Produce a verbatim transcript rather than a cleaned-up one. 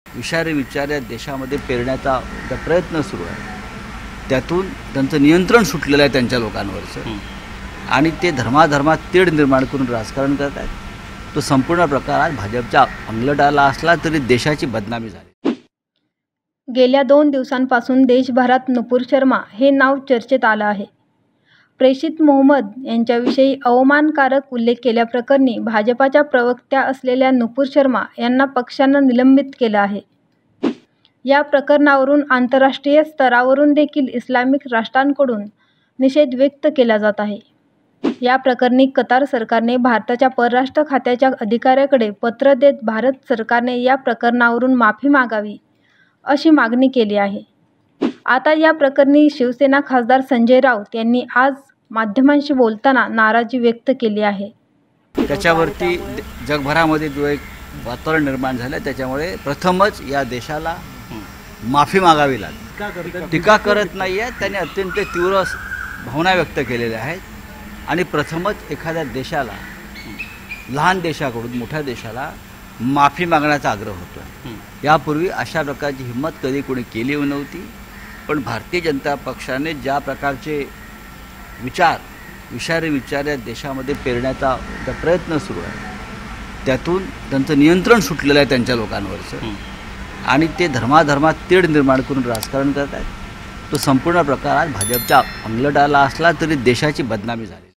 विषारी विचार या देशामध्ये पेरण्याचा त्या प्रयत्न सुरू आहे. त्यातून त्यांचं नियंत्रण सुटलेलं आहे त्यांच्या लोकांवरचं आणि ते धर्माधर्मात तेढ निर्माण करून राजकारण करत आहेत. तो संपूर्ण प्रकार आज भाजपच्या अंगलट आला असला तरी देशाची बदनामी झाली. गेल्या दोन दिवसांपासून देशभरात नुपूर शर्मा हे नाव चर्चेत आलं आहे. प्रेषित मोहम्मद यांच्याविषयी अवमानकारक उल्लेख केल्याप्रकरणी भाजपाच्या प्रवक्त्या असलेल्या नुपूर शर्मा यांना पक्षानं निलंबित केलं आहे. या प्रकरणावरून आंतरराष्ट्रीय स्तरावरून देखील इस्लामिक राष्ट्रांकडून निषेध व्यक्त केला जात आहे. या प्रकरणी कतार सरकारने भारताच्या परराष्ट्र खात्याच्या अधिकाऱ्याकडे पत्र देत भारत सरकारने या प्रकरणावरून माफी मागावी अशी मागणी केली आहे. आता या प्रकरणी शिवसेना खासदार संजय राऊत यांनी आज माध्यमांशी बोलताना नाराजी व्यक्त केली आहे. त्याच्यावरती जगभरामध्ये जो एक वातावरण निर्माण झालं त्याच्यामुळे प्रथमच या देशाला माफी मागावी लागली. टीका करत नाही आहे, त्यांनी अत्यंत तीव्र भावना व्यक्त केलेल्या आहेत आणि प्रथमच एखाद्या देशाला, लहान देशाकडून मोठ्या देशाला माफी मागण्याचा आग्रह होतो आहे. यापूर्वी अशा प्रकारची हिंमत कधी कोणी केली नव्हती. पण भारतीय जनता पक्षाने ज्या प्रकारचे विचार, विषारी विचार या देशामध्ये पेरण्याचा त्या प्रयत्न सुरू आहे, त्यातून त्यांचं नियंत्रण सुटलेलं आहे त्यांच्या लोकांवरचं आणि ते धर्माधर्मात तेढ निर्माण करून राजकारण करत आहेत. तो संपूर्ण प्रकार आज भाजपच्या अंगलट आला असला तरी देशाची बदनामी झाली.